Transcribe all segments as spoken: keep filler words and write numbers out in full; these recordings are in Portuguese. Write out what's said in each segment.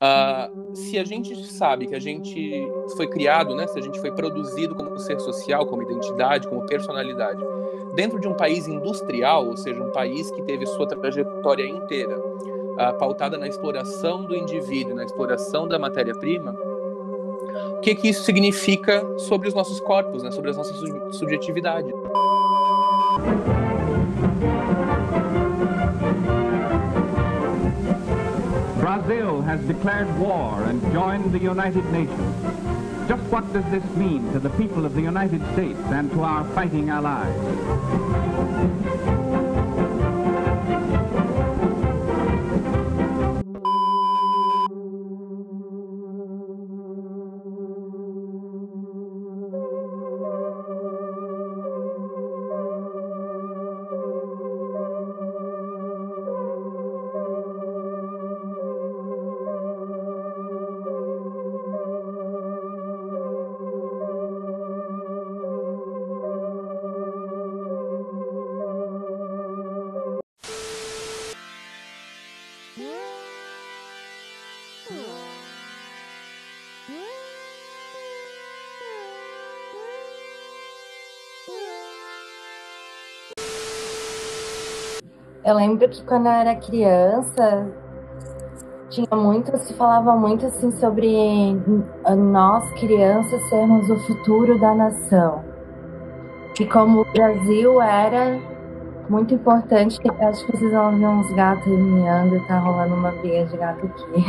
Uh, se a gente sabe que a gente foi criado, né, se a gente foi produzido como ser social, como identidade, como personalidade, dentro de um país industrial, ou seja, um país que teve sua trajetória inteira uh, pautada na exploração do indivíduo, na exploração da matéria-prima, o que que isso significa sobre os nossos corpos, né, sobre as nossas subjetividades? Brazil has declared war and joined the United Nations. Just what does this mean to the people of the United States and to our fighting allies? Eu lembro que quando eu era criança, tinha muito, se falava muito assim sobre nós, crianças, sermos o futuro da nação. E como o Brasil era muito importante, acho que vocês vão ouvir uns gatos miando, tá rolando uma briga de gato aqui.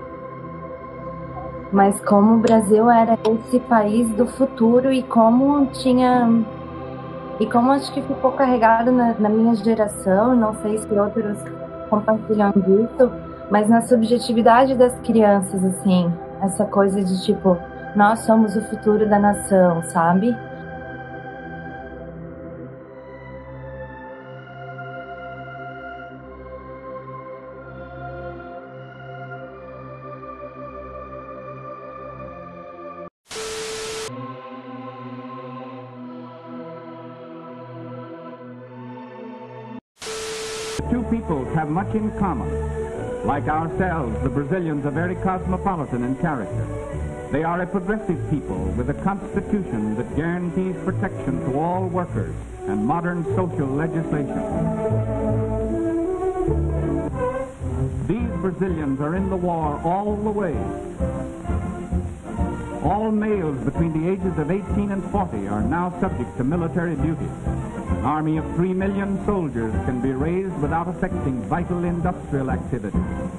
Mas como o Brasil era esse país do futuro e como tinha... E como acho que ficou carregado na, na minha geração, não sei se outros compartilham disso, mas na subjetividade das crianças, assim, essa coisa de tipo, nós somos o futuro da nação, sabe? Two peoples have much in common. Like ourselves, the Brazilians are very cosmopolitan in character. They are a progressive people with a constitution that guarantees protection to all workers and modern social legislation. These Brazilians are in the war all the way. All males between the ages of eighteen and forty are now subject to military duty. An army of three million soldiers can be raised without affecting vital industrial activity.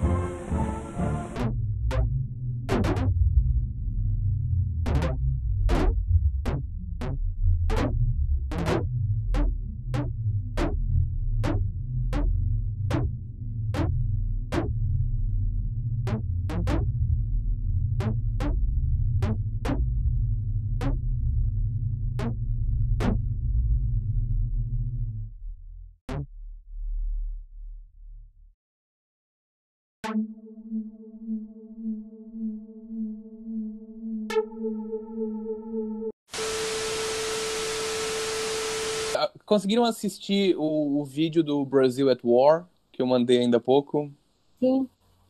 Conseguiram assistir o, o vídeo do Brazil at War, que eu mandei ainda há pouco? Sim.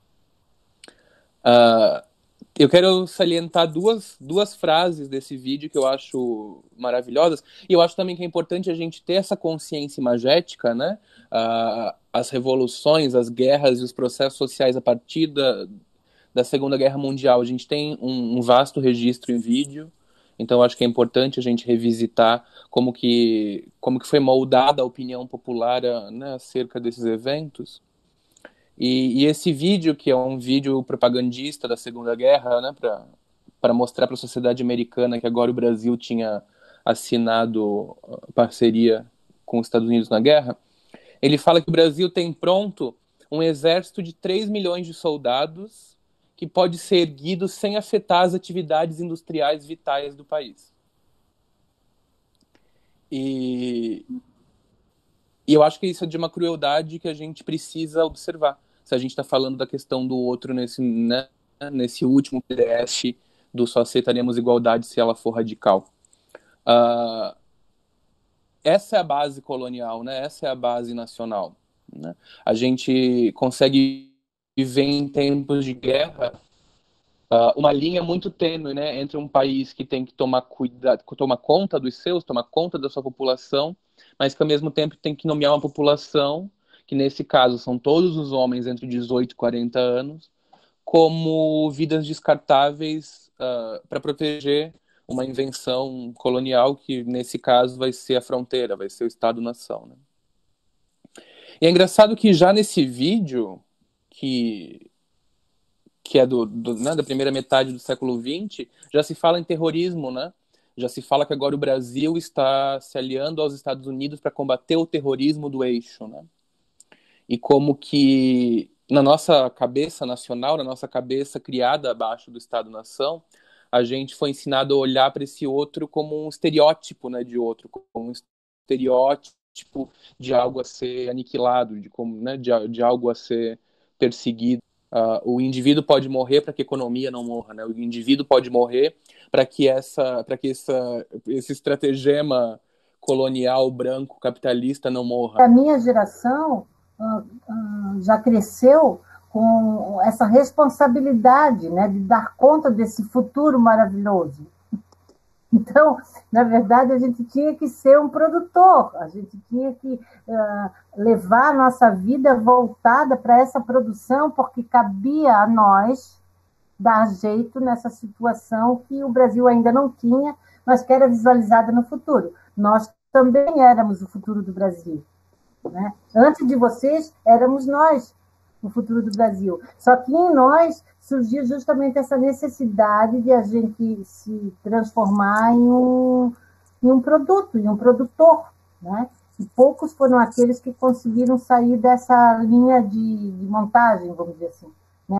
Uh, eu quero salientar duas, duas frases desse vídeo que eu acho maravilhosas, e eu acho também que é importante a gente ter essa consciência imagética, né? Uh, as revoluções, as guerras e os processos sociais a partir da, da Segunda Guerra Mundial. A gente tem um, um vasto registro em vídeo, então eu acho que é importante a gente revisitar como que, como que foi moldada a opinião popular, né, acerca desses eventos. E, e esse vídeo, que é um vídeo propagandista da Segunda Guerra, né, para mostrar para a sociedade americana que agora o Brasil tinha assinado parceria com os Estados Unidos na guerra, ele fala que o Brasil tem pronto um exército de três milhões de soldados que pode ser erguido sem afetar as atividades industriais vitais do país. E, e eu acho que isso é de uma crueldade que a gente precisa observar. Se a gente está falando da questão do outro nesse, né, nesse último P D S do só aceitaremos igualdade se ela for radical. Uh, essa é a base colonial, né? Essa é a base nacional. Né? A gente consegue viver em tempos de guerra uh, uma linha muito tênue, né, entre um país que tem que tomar cuidado, tomar conta dos seus, tomar conta da sua população, mas que ao mesmo tempo tem que nomear uma população, que nesse caso são todos os homens entre dezoito e quarenta anos, como vidas descartáveis uh, para proteger uma invenção colonial que nesse caso vai ser a fronteira, vai ser o Estado-nação, né? E é engraçado que já nesse vídeo, que, que é do, do, né, da primeira metade do século vinte, já se fala em terrorismo, né? Já se fala que agora o Brasil está se aliando aos Estados Unidos para combater o terrorismo do eixo, né? E como que na nossa cabeça nacional, na nossa cabeça criada abaixo do Estado-nação, a gente foi ensinado a olhar para esse outro como um estereótipo, né, de outro, como um estereótipo de algo a ser aniquilado, de, como, né, de, de algo a ser perseguido. Uh, o indivíduo pode morrer para que a economia não morra, né? O indivíduo pode morrer para que, essa, para que essa, esse estratagema colonial branco capitalista não morra. A minha geração uh, uh, já cresceu com essa responsabilidade, né, de dar conta desse futuro maravilhoso. Então, na verdade, a gente tinha que ser um produtor, a gente tinha que uh, levar a nossa vida voltada para essa produção, porque cabia a nós dar jeito nessa situação que o Brasil ainda não tinha, mas que era visualizada no futuro. Nós também éramos o futuro do Brasil, né? Antes de vocês, éramos nós o futuro do Brasil. Só que em nós surgiu justamente essa necessidade de a gente se transformar em um, em um produto, em um produtor, né? E poucos foram aqueles que conseguiram sair dessa linha de, de montagem, vamos dizer assim, né?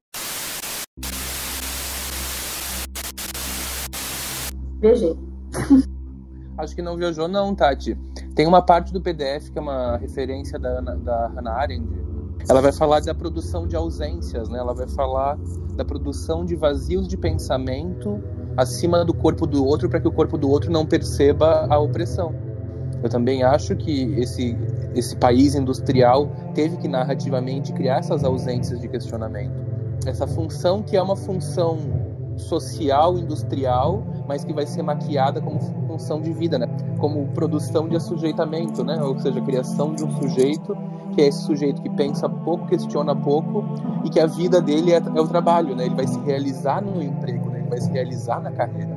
Viajei. Acho que não viajou não, Tati. Tem uma parte do P D F que é uma referência da, da Hannah Arendt. Ela vai falar da produção de ausências, né? Ela vai falar da produção de vazios de pensamento acima do corpo do outro para que o corpo do outro não perceba a opressão. Eu também acho que esse, esse país industrial teve que narrativamente criar essas ausências de questionamento. Essa função que é uma função social, industrial, mas que vai ser maquiada como função de vida, né? Como produção de assujeitamento, né? Ou seja, a criação de um sujeito que é esse sujeito que pensa pouco, questiona pouco e que a vida dele é, é o trabalho, né? Ele vai se realizar no emprego, né? Ele vai se realizar na carreira.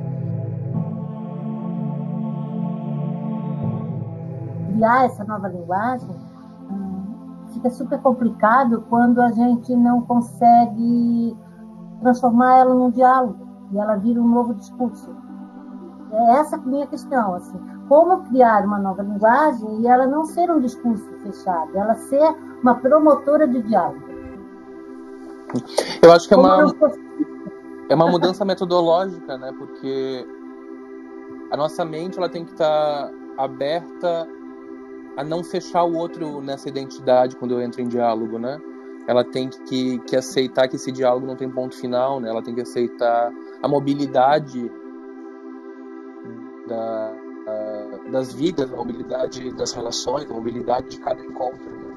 Criar essa nova linguagem hum, fica super complicado quando a gente não consegue transformar ela num diálogo e ela vira um novo discurso. É essa a minha questão, assim. Como criar uma nova linguagem e ela não ser um discurso fechado, ela ser uma promotora de diálogo. Eu acho que é uma, é uma mudança metodológica, né? Porque a nossa mente ela tem que estar aberta a não fechar o outro nessa identidade quando eu entro em diálogo, né? Ela tem que, que aceitar que esse diálogo não tem ponto final, né? Ela tem que aceitar a mobilidade da, a, das vidas, a mobilidade das relações, a mobilidade de cada encontro. Né?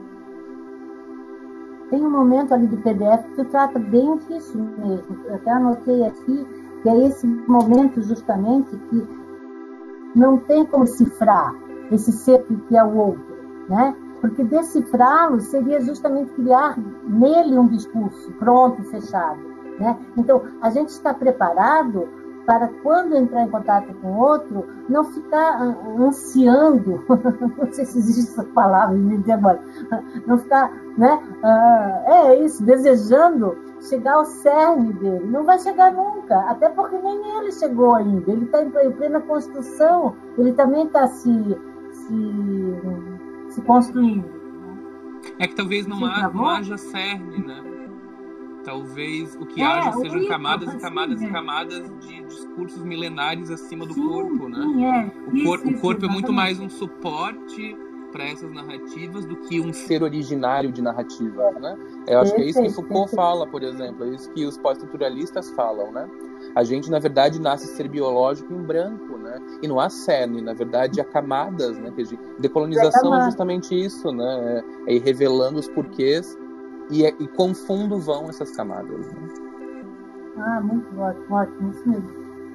Tem um momento ali do P D F que trata bem disso mesmo. Eu até anotei aqui que é esse momento justamente que não tem como cifrar esse ser que é o outro, né? Porque decifrá-lo seria justamente criar nele um discurso pronto, fechado, né? Então, a gente está preparado para, quando entrar em contato com o outro, não ficar ansiando, não sei se existe essa palavra, agora, não ficar, né? Uh, é isso, desejando chegar ao cerne dele. Não vai chegar nunca, até porque nem ele chegou ainda. Ele está em plena construção, ele também está se... se se construindo. É que talvez não, há, não haja cerne, né? Talvez o que é, haja sejam isso, camadas e camadas sim, e camadas de discursos milenares acima do sim, corpo, né? Sim, é. O, isso, cor, isso, o corpo exatamente. É muito mais um suporte para essas narrativas do que um ser originário de narrativa, né? Eu acho que é isso que Foucault fala, por exemplo, é isso que os pós-estruturalistas falam, né? A gente, na verdade, nasce ser biológico em branco, né? E não há cerne, na verdade, há camadas, né? Que a gente... Decolonização é justamente isso, né? É ir revelando os porquês e, é... e quão fundo vão essas camadas, né? Ah, muito ótimo, ótimo, isso mesmo.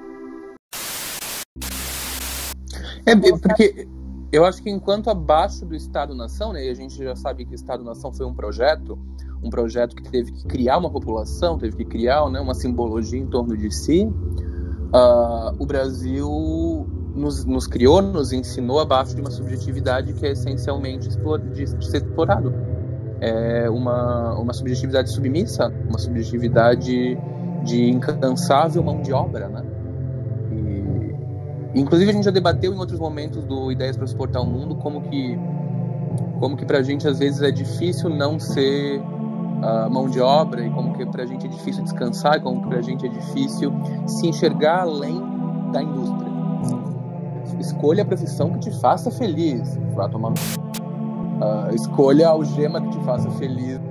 É, porque eu acho que enquanto abaixo do Estado-nação, né, e a gente já sabe que o Estado-nação foi um projeto, um projeto que teve que criar uma população, teve que criar, né, uma simbologia em torno de si, uh, o Brasil nos, nos criou, nos ensinou abaixo de uma subjetividade que é essencialmente explor, de, de ser explorado. É uma, uma subjetividade submissa, uma subjetividade de incansável mão de obra, né? E, inclusive a gente já debateu em outros momentos do Ideias para Suportar o Mundo como que, como que pra gente às vezes é difícil não ser uh, mão de obra, e como que pra gente é difícil descansar, e como que pra gente é difícil se enxergar além da indústria. Escolha a profissão que te faça feliz. Vai tomar... Uh, escolha a algema que te faça feliz.